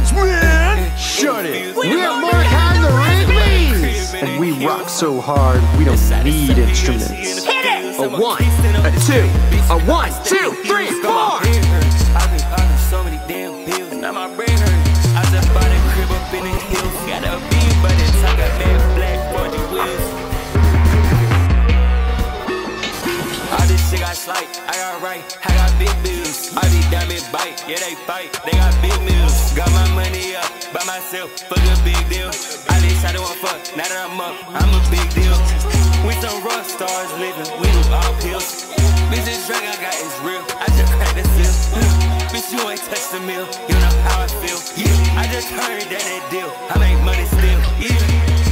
instruments, man! Shut it! We have more kind of Rigby's! And we rock so hard, we don't need instruments. Hit it! A 1, a 2, a 1, 2, 3, 4! I've been popping so many damn pills, now my brain hurts. I just bought a crib up in the hills. Got a beam, but it's I got mad black 40 wheels. All this shit got slight, I got right, I got big bills. I be diamond bite, yeah they fight, they got big meals. Got my money up by myself, fuck a big deal. I just tried to want fuck, now that I'm up, I'm a big deal. We some rock stars living, we do all pills. Bitch, this drug I got is real, I just cracked the seal. Bitch, you ain't touched the meal, you know how I feel. Yeah, I just heard that deal, I make money still. Yeah.